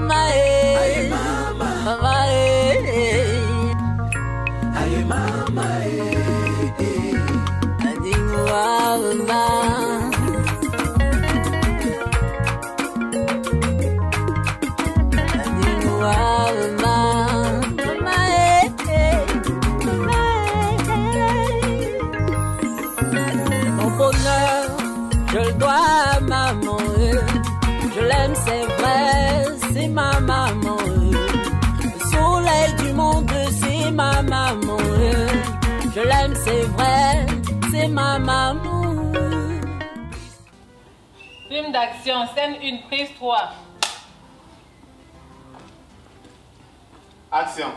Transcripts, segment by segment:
mama, aye mama, mama, aye mama, dis-moi, maman. Mon bonheur, je le dois à maman. Je l'aime, c'est vrai, c'est ma maman. Le soleil du monde, c'est ma maman. Je l'aime, c'est vrai, c'est ma maman. Film d'action, scène 1, prise 3. Action.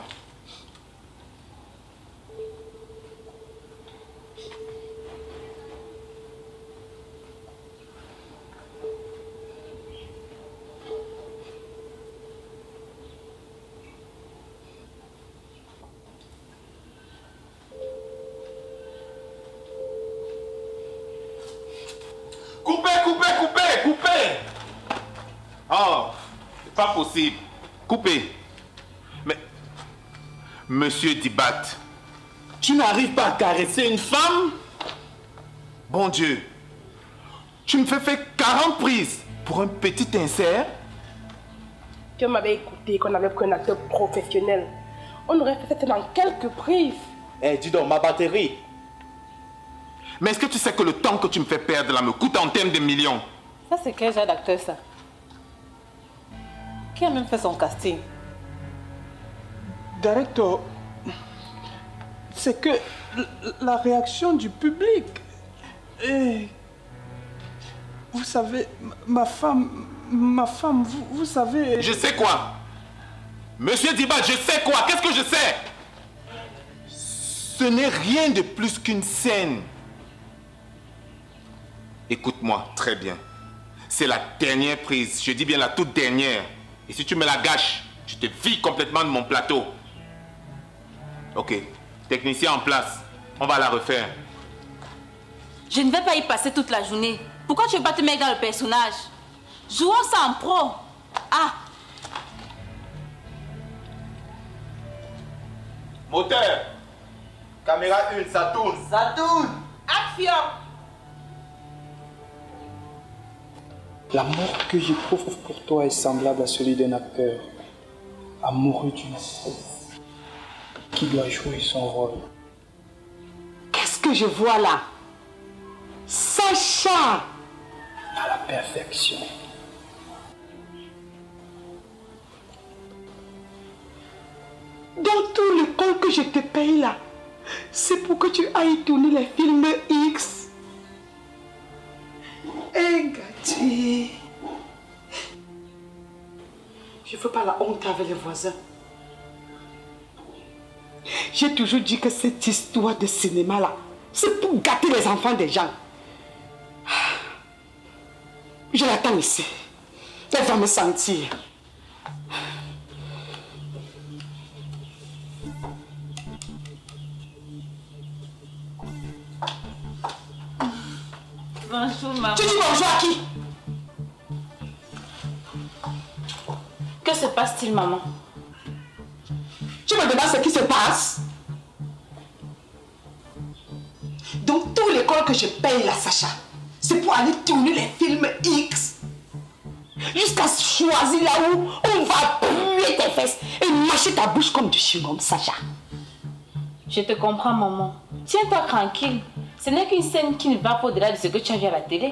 Coupez! Oh, c'est pas possible. Coupez. Mais, Monsieur Dibat, tu n'arrives pas à caresser une femme? Bon Dieu, tu me fais faire 40 prises pour un petit insert? Tu m'avais écouté qu'on avait pris un acteur professionnel. On aurait fait ça dans quelques prises. Eh, dis donc, ma batterie. Mais est-ce que tu sais que le temps que tu me fais perdre là me coûte en termes de millions? Ça, c'est quel genre d'acteur, ça? Qui a même fait son casting? Directeur, c'est que la réaction du public. Et vous savez, ma femme, vous savez... Je sais quoi? Monsieur Dibat, je sais quoi? Qu'est-ce que je sais? Ce n'est rien de plus qu'une scène. Écoute-moi très bien. C'est la dernière prise. Je dis bien la toute dernière. Et si tu me la gâches, je te vire complètement de mon plateau. Ok. Technicien en place. On va la refaire. Je ne vais pas y passer toute la journée. Pourquoi tu ne veux pas te mettre dans le personnage? Jouons ça en pro. Ah! Moteur. Caméra 1, ça tourne. Ça tourne. Action! L'amour que j'éprouve pour toi est semblable à celui d'un acteur amoureux d'une actrice qui doit jouer son rôle. Qu'est-ce que je vois là? Sacha! À la perfection. Dans tout le compte que je te paye là, c'est pour que tu ailles tourner les films X. Eh, Gati. Je ne veux pas la honte avec les voisins. J'ai toujours dit que cette histoire de cinéma là, c'est pour gâter les enfants des gens. Je l'attends ici. Elle va me sentir. Bonjour, maman. Tu dis bonjour à qui? Que se passe-t-il, maman? Tu me demandes ce qui se passe? Donc, tout l'école que je paye là, Sacha, c'est pour aller tourner les films X. Jusqu'à choisir là où on va puer tes fesses et mâcher ta bouche comme du chewing-gum, Sacha. Je te comprends, maman. Tiens-toi tranquille. Ce n'est qu'une scène qui ne va pas au-delà de ce que tu as vu à la télé.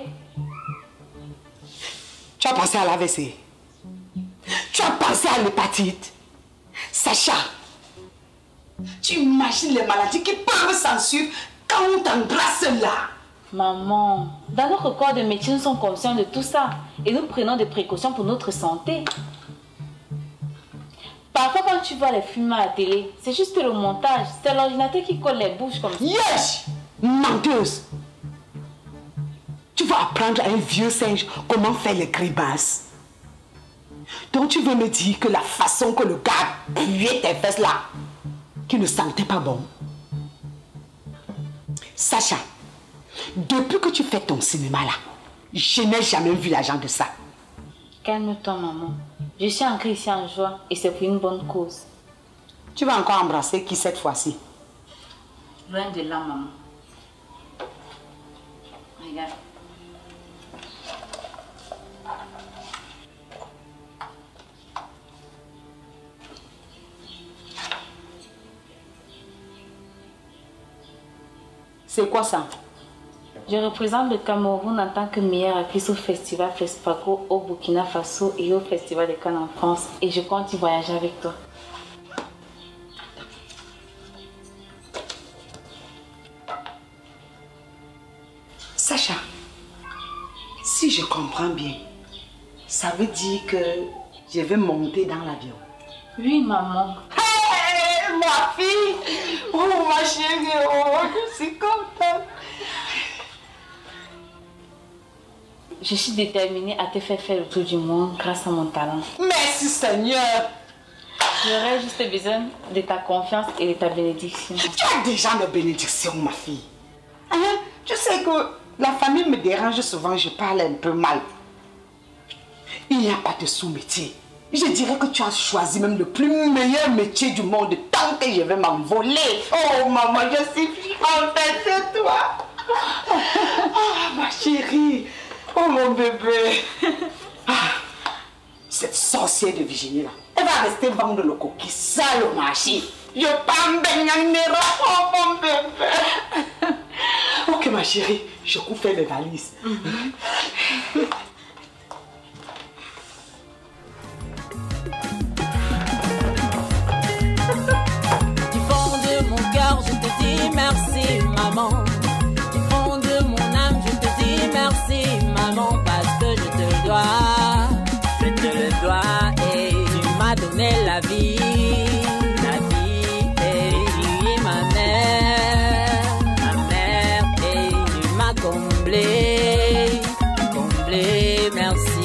Tu as pensé à l'AVC? Tu as pensé à l'hépatite? Sacha, tu imagines les maladies qui peuvent s'en suivre quand on t'embrasse là? Maman, dans notre corps de métier, nous sommes conscients de tout ça. Et nous prenons des précautions pour notre santé. Parfois, quand tu vois les films à la télé, c'est juste le montage. C'est l'ordinateur qui colle les bouches comme ça. Yes! Menteuse! Tu vas apprendre à un vieux singe comment faire les grimaces. Donc tu veux me dire que la façon que le gars puait tes fesses là, qui ne sentait pas bon. Sacha, depuis que tu fais ton cinéma là, je n'ai jamais vu l'argent de ça. Calme-toi, maman. Je suis entrée ici en joie et c'est pour une bonne cause. Tu vas encore embrasser qui cette fois-ci? Loin de là, maman. Regarde. C'est quoi ça? Je représente le Cameroun en tant que meilleure actrice au festival FESPACO au Burkina Faso et au festival de Cannes en France. Et je compte y voyager avec toi. Sacha, si je comprends bien, ça veut dire que je vais monter dans l'avion. Oui, maman. Hey, ma fille! Oh, ma chérie! Oh, je suis contente! Je suis déterminée à te faire faire le tour du monde grâce à mon talent. Merci Seigneur! J'aurais juste besoin de ta confiance et de ta bénédiction. Tu as déjà mes bénédictions, ma fille. Hein? Je sais que la famille me dérange souvent, je parle un peu mal. Il n'y a pas de sous-métier. Je dirais que tu as choisi même le plus meilleur métier du monde tant que je vais m'envoler. Oh maman, je suis contente de toi. Oh ma chérie. Oh mon bébé. Ah, cette sorcière de Virginie là, elle va rester vendre le coquille sale au marché. Je parle de oh mon bébé. Ok ma chérie, je coupe mes valises. Du fond de mon cœur, je te dis merci maman. Du fond de mon âme, je te dis merci maman. Parce que je te le dois, je te le dois. Et tu m'as donné la vie. Comblé, merci.